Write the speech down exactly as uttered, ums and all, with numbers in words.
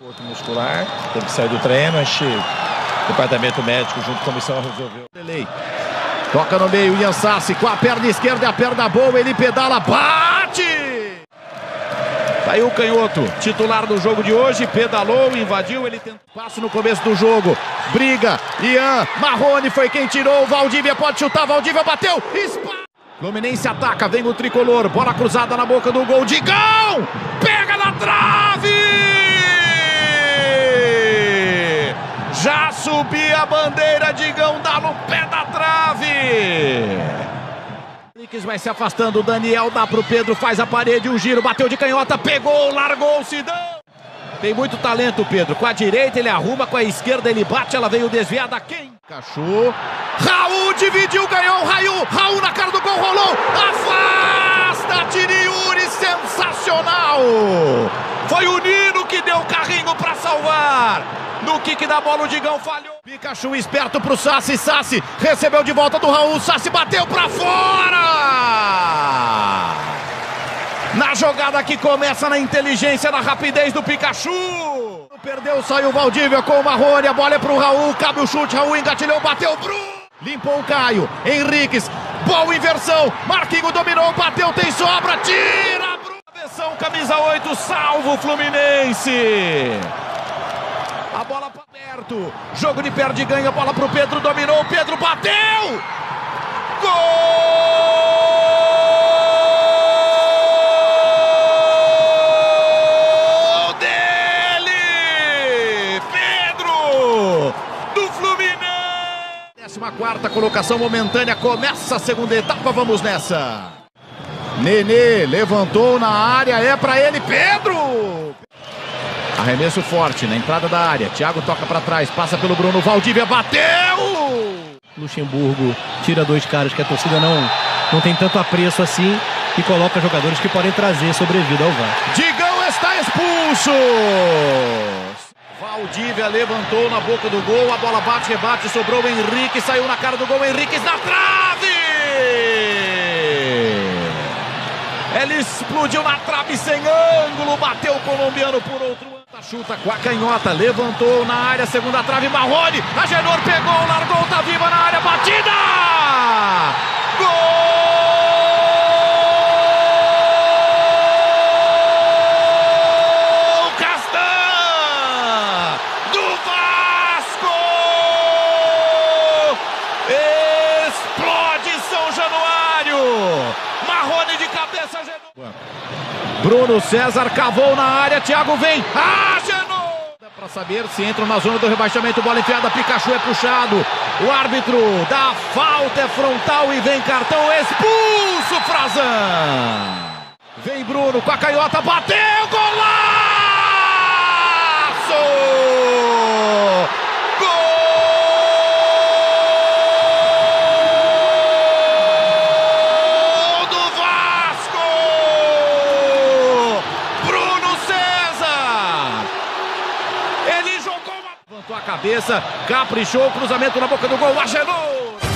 Corpo muscular, teve que sair do treino, a gente, departamento médico junto com a comissão resolveu. Delay. Toca no meio, Ian Sassi com a perna esquerda e a perna boa, ele pedala, bate! Tá aí o canhoto, titular do jogo de hoje, pedalou, invadiu, ele tentou. Passo no começo do jogo, briga, Ian, Marrone foi quem tirou, Valdívia pode chutar, Valdívia bateu, espalha! Fluminense ataca, vem o tricolor, bola cruzada na boca do gol, Digão! Pega na trave! Já subia a bandeira, Digão dá no pé da trave! Henriques vai se afastando, o Daniel dá pro Pedro, faz a parede, um giro, bateu de canhota, pegou, largou o Sidão! Tem muito talento o Pedro, com a direita ele arruma, com a esquerda ele bate, ela veio desviada, quem? Cachorro, Raul dividiu, ganhou, Raul, Raul na cara do gol, rolou, afasta, Tiriuri, sensacional! Foi o Nino que deu o carrinho pra salvar! No kick da bola o Digão falhou. Pikachu esperto pro Sassi, Sassi recebeu de volta do Raul, Sassi bateu pra fora! Na jogada que começa na inteligência, na rapidez do Pikachu. Perdeu, saiu o Valdívia com o Marrone, a bola é pro Raul, cabe o chute, Raul engatilhou, bateu, Bruno! Limpou o Caio, Henriques, boa inversão, Marquinhos dominou, bateu, tem sobra, tira, Bruno! Atenção, camisa oito, salvo o Fluminense! A bola para perto, jogo de perde e ganha, bola pro Pedro, dominou, o Pedro bateu! Gol dele! Pedro, do Fluminense! décima quarta colocação momentânea, começa a segunda etapa, vamos nessa! Nenê levantou na área, é para ele, Pedro! Arremesso forte na entrada da área. Thiago toca para trás, passa pelo Bruno. Valdívia bateu! Luxemburgo tira dois caras que a torcida não, não tem tanto apreço assim e coloca jogadores que podem trazer sobrevida ao V A R. Digão está expulso! Valdívia levantou na boca do gol. A bola bate, rebate, sobrou o Henrique. Saiu na cara do gol. Henrique na trave! Ele explodiu na trave sem ângulo. Bateu o colombiano por outro ângulo. Chuta com a canhota, levantou na área, segunda trave, Marrone, Agenor pegou, largou, tá viva na área, batida! Gol! Castan! Do Vasco! Explode São Januário! Marrone de cabeça, Agenor. Bruno César cavou na área, Thiago vem, Agenor! Para saber se entram na zona do rebaixamento, bola enfiada, Pikachu é puxado, o árbitro dá falta, é frontal e vem cartão, expulso, Frazan! Vem Bruno com a canhota, bateu, golaço! Levantou a cabeça, caprichou, cruzamento na boca do gol, Agenor!